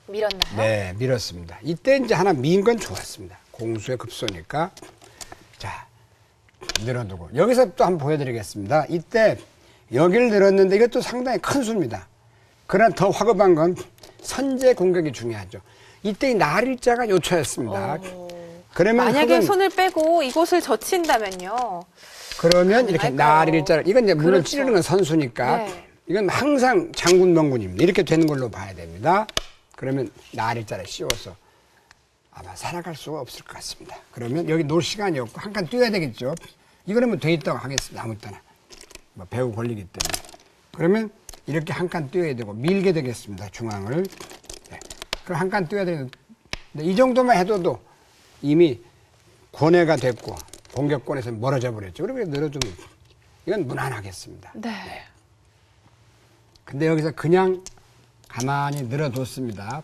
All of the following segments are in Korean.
밀었나요? 네, 밀었습니다. 이때 이제 하나 민 건 좋았습니다. 공수의 급소니까. 자, 늘어두고. 여기서 또 한번 보여드리겠습니다. 이때 여기를 늘었는데 이것도 상당히 큰 수입니다. 그러나 더 화급한 건 선제 공격이 중요하죠. 이때 이 날일자가 요초였습니다. 그러면 만약에 손을 빼고 이곳을 젖힌다면요. 그러면 이렇게 날일자를, 이건 이제 물론 그렇죠. 찌르는 건 선수니까 네. 이건 항상 장군 명군입니다. 이렇게 되는 걸로 봐야 됩니다. 그러면 날일자를 씌워서 아마 살아갈 수가 없을 것 같습니다. 그러면 여기 놀 시간이 없고 한 칸 뛰어야 되겠죠. 이거는 뭐 돼 있다고 하겠습니다. 아무 때나. 뭐 배우 걸리기 때문에. 그러면 이렇게 한 칸 뛰어야 되고 밀게 되겠습니다. 중앙을. 네. 그럼 한 칸 뛰어야 되는데 이 정도만 해도 이미 권해가 됐고 공격권에서 멀어져 버렸죠. 그러면 늘어주면 이건 무난하겠습니다. 네. 네. 근데 여기서 그냥 가만히 늘어뒀습니다.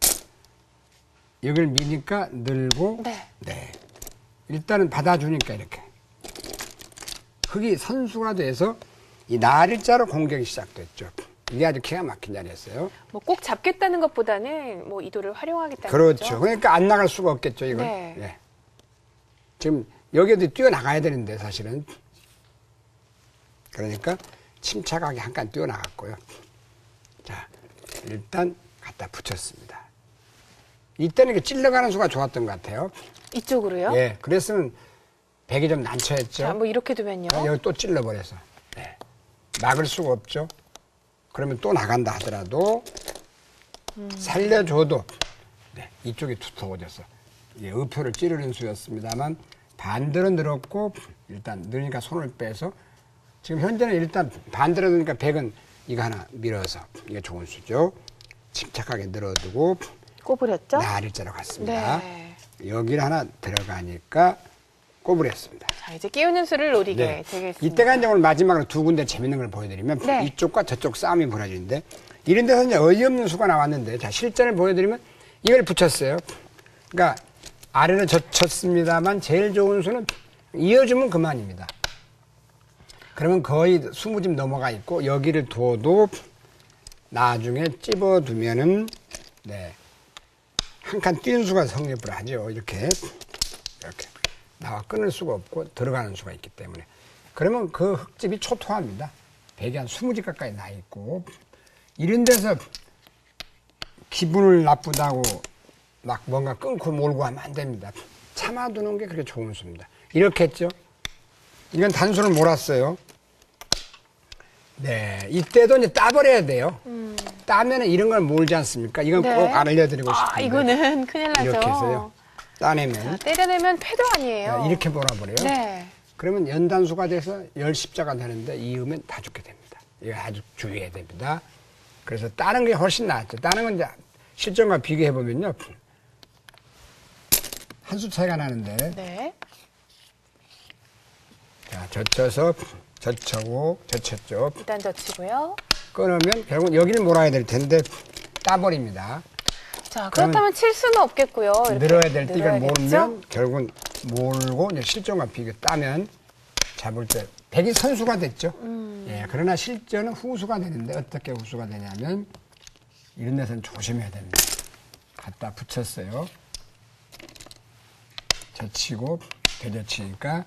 여기를 미니까 늘고, 네. 일단은 받아주니까 이렇게. 흙이 선수가 돼서 이 날일자로 공격이 시작됐죠. 이게 아주 기가 막힌 자리였어요. 뭐 꼭 잡겠다는 것보다는 뭐 이도를 활용하겠다는 그렇죠. 거죠. 그러니까 안 나갈 수가 없겠죠, 이걸. 네. 네. 지금 여기에도 뛰어나가야 되는데, 사실은. 그러니까 침착하게 한 칸 뛰어나갔고요. 자, 일단 갖다 붙였습니다. 이때는 이렇게 찔러가는 수가 좋았던 것 같아요. 이쪽으로요? 예, 그랬으면 백이 좀 난처했죠. 자, 뭐 이렇게 두면요. 여기 또 찔러버려서. 네. 막을 수가 없죠. 그러면 또 나간다 하더라도 살려줘도 네, 이쪽이 두터워져서 예, 의표를 찌르는 수였습니다만 반대로 늘었고 일단 늘으니까 손을 빼서 지금 현재는 일단 반대로 늘으니까 백은 이거 하나 밀어서 이게 좋은 수죠. 침착하게 늘어두고 꼬부렸죠? 날일자로 갔습니다. 네. 여기를 하나 들어가니까 꼬부렸습니다. 자, 이제 끼우는 수를 노리게 네. 되겠습니다. 이때가 이제 오늘 마지막으로 두 군데 재밌는 걸 보여드리면 네. 이쪽과 저쪽 싸움이 벌어지는데 이런 데서 이제 어이없는 수가 나왔는데 자, 실전을 보여드리면 이걸 붙였어요. 그러니까 아래로 젖혔습니다만 제일 좋은 수는 이어주면 그만입니다. 그러면 거의 20집 넘어가 있고 여기를 둬도 나중에 찝어두면은 네. 한 칸 뛰는 수가 성립을 하죠. 이렇게 나와 끊을 수가 없고 들어가는 수가 있기 때문에 그러면 그 흙집이 초토화합니다. 백이 한 20집 가까이 나 있고 이런 데서 기분을 나쁘다고 막 뭔가 끊고 몰고 하면 안 됩니다. 참아두는 게 그렇게 좋은 수입니다. 이렇게 했죠. 이건 단수를 몰았어요. 네, 이때도 이제 따버려야 돼요. 따면은 이런 걸 몰지 않습니까? 이건 네. 꼭 알려드리고 싶은데. 아, 이거는 큰일 나죠. 이렇게 해서요. 따내면. 자, 때려내면 패도 아니에요. 이렇게 몰아버려요. 네. 그러면 연단수가 돼서 10십자가 되는데 이으면 다 죽게 됩니다. 이거 아주 주의해야 됩니다. 그래서 따는 게 훨씬 낫죠. 따는 건 이제 실전과 비교해보면요. 한 수 차이가 나는데. 네. 자, 젖혔죠. 일단 젖히고요. 끊으면 결국은 여기를 몰아야 될 텐데 따버립니다. 자, 그렇다면 칠 수는 없겠고요. 이렇게 늘어야 될 때 이걸 늘어야겠죠? 몰면 결국은 몰고 이제 실전과 비교 따면 잡을 때 백이 선수가 됐죠. 예, 그러나 실전은 후수가 되는데 어떻게 후수가 되냐면 이런 데서는 조심해야 됩니다. 갖다 붙였어요. 젖히고 되젖히니까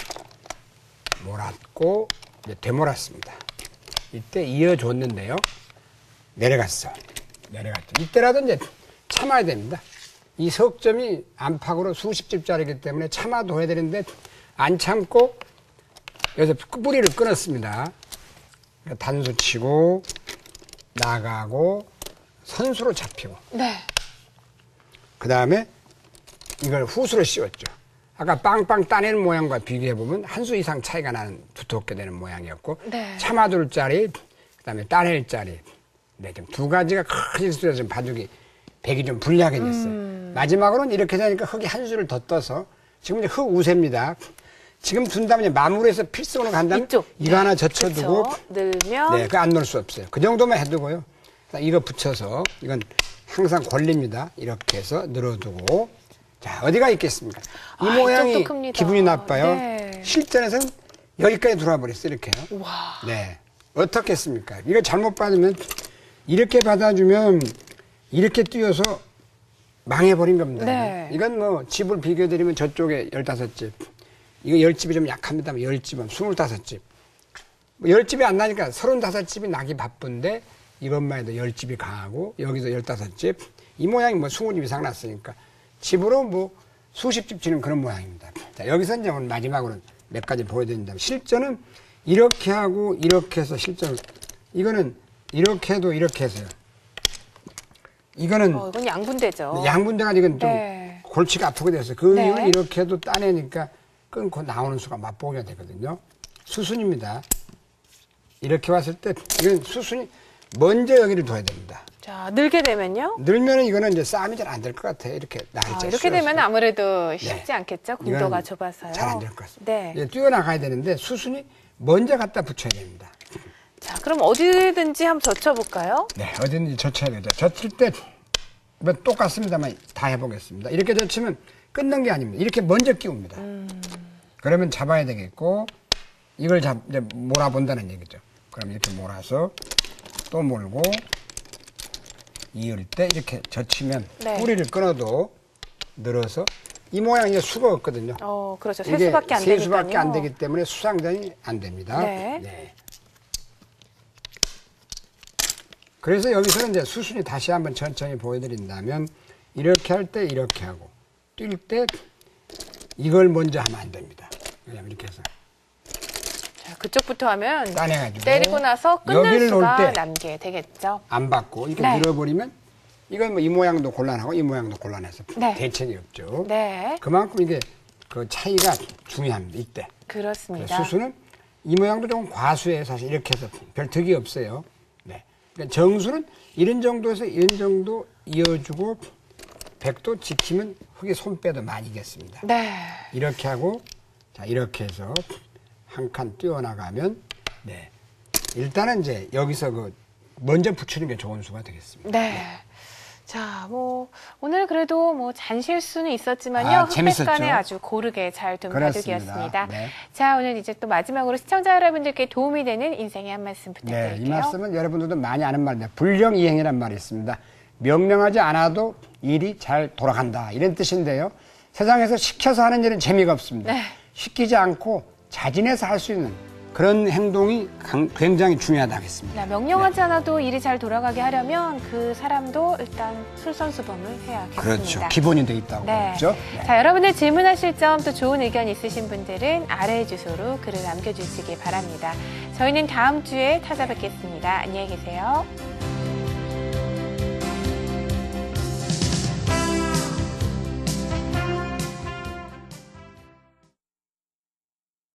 몰았고 이제 되몰았습니다. 이때 이어줬는데요. 내려갔죠. 이때라도 이제 참아야 됩니다. 이 석점이 안팎으로 수십 집짜리이기 때문에 참아둬야 되는데 안 참고 여기서 뿌리를 끊었습니다. 그러니까 단수 치고 나가고 선수로 잡히고 네. 그 다음에 이걸 후수로 씌웠죠. 아까 빵빵 따내는 모양과 비교해보면 한 수 이상 차이가 나는 두텁게 되는 모양이었고 네. 참아둘 자리 그 다음에 따낼 자리 네, 좀 두 가지가 큰 실수해서 좀 바둑이 백이 좀 불리하게 됐어요. 마지막으로는 이렇게 되니까 흙이 한 수를 더 떠서 지금 이제 흙 우세입니다. 지금 둔 다음에 마무리해서 필승으로 간다면 이쪽. 이거 하나 젖혀두고 그쵸. 늘면 네, 그 안 넣을 수 없어요. 그 정도만 해두고요. 이거 붙여서 이건 항상 권립니다. 이렇게 해서 늘어두고 자 어디가 있겠습니까? 이 모양이 이쪽도 큽니다. 기분이 나빠요. 네. 실전에서는 여기까지 들어와버렸어요. 이렇게요. 와. 네. 어떻겠습니까? 이거 잘못 받으면 이렇게 받아주면 이렇게 뛰어서 망해버린 겁니다. 네. 이건 뭐 집을 비교드리면 저쪽에 15집, 이거 10집이 좀 약합니다만 10집은 25집. 뭐 10집이 안 나니까 35집이 나기 바쁜데 이것만 해도 10집이 강하고 여기서 15집. 이 모양이 뭐 20집 이상 났으니까 집으로 뭐 수십 집 치는 그런 모양입니다. 자, 여기서 이제 오늘 마지막으로 몇 가지 보여드린다면 실전은 이렇게 하고 이렇게 해서 실전 이거는 이렇게 해도 이렇게 해서요. 이거는 이건 양분대죠. 양분대가 이건 좀 네. 골치가 아프게 됐어요. 그 네. 이유는 이렇게 해도 따내니까 끊고 나오는 수가 맛보기가 되거든요. 수순입니다. 이렇게 왔을 때 이건 수순이 먼저 여기를 둬야 됩니다. 자, 늘게 되면요? 늘면은 이거는 이제 싸움이 잘 안 될 것 같아요. 이렇게 날짜 이렇게 되면 아무래도 쉽지 네. 않겠죠? 공도가 좁아서요. 잘 안 될 것 같습니다. 네. 이제 뛰어나가야 되는데 수순이 먼저 갖다 붙여야 됩니다. 자, 그럼 어디든지 한번 젖혀볼까요? 네, 어딘지 젖혀야 되죠. 젖힐 때 뭐 똑같습니다만 다 해보겠습니다. 이렇게 젖히면 끊는 게 아닙니다. 이렇게 먼저 끼웁니다. 그러면 잡아야 되겠고 이걸 이제 몰아본다는 얘기죠. 그럼 이렇게 몰아서 또 몰고 이을 때 이렇게 젖히면 네. 뿌리를 끊어도 늘어서 이 모양이 수가 없거든요. 그렇죠. 이게 세수밖에 안 되니까요. 세수밖에 안 되기 때문에 수상전이 안 됩니다. 네. 그래서 여기서는 이제 수순이 다시 한번 천천히 보여드린다면 이렇게 할 때 이렇게 하고 뛸 때 이걸 먼저 하면 안 됩니다. 왜냐면 이렇게 해서 자, 그쪽부터 하면 따내가지고 때리고 나서 끊는 여기를 놓을 수가 때 남게 되겠죠. 안 받고 이렇게 네. 밀어버리면 이건 뭐 이 모양도 곤란하고 이 모양도 곤란해서 네. 대책이 없죠. 네. 그만큼 이게 그 차이가 중요합니다. 이때. 그렇습니다. 수수는 이 모양도 조금 과수해요. 사실 이렇게 해서 별 득이 없어요. 네. 그러니까 정수는 이런 정도에서 이런 정도 이어주고 100도 지키면 흙에 손 빼도 많이 이겠습니다. 네. 이렇게 하고 자 이렇게 해서 한 칸 뛰어나가면 네. 일단은 이제 여기서 그 먼저 붙이는 게 좋은 수가 되겠습니다. 네. 자, 뭐 오늘 그래도 뭐 잔실수는 있었지만요. 흑백 재밌었죠. 간에 아주 고르게 잘 둔 그렇습니다. 바둑이었습니다. 네. 자, 오늘 이제 또 마지막으로 시청자 여러분들께 도움이 되는 인생의 한 말씀 부탁드릴게요. 네, 이 말씀은 여러분들도 많이 아는 말입니다. 불령이행이란 말이 있습니다. 명령하지 않아도 일이 잘 돌아간다 이런 뜻인데요. 세상에서 시켜서 하는 일은 재미가 없습니다. 네. 시키지 않고 자진해서 할 수 있는 그런 행동이 굉장히 중요하다 하겠습니다. 명령하지 않아도 일이 잘 돌아가게 하려면 그 사람도 일단 솔선수범을 해야겠습니다. 그렇죠. 기본이 돼 있다고 네. 그랬죠. 자, 여러분들 질문하실 점 또 좋은 의견 있으신 분들은 아래 주소로 글을 남겨주시기 바랍니다. 저희는 다음 주에 찾아뵙겠습니다. 안녕히 계세요.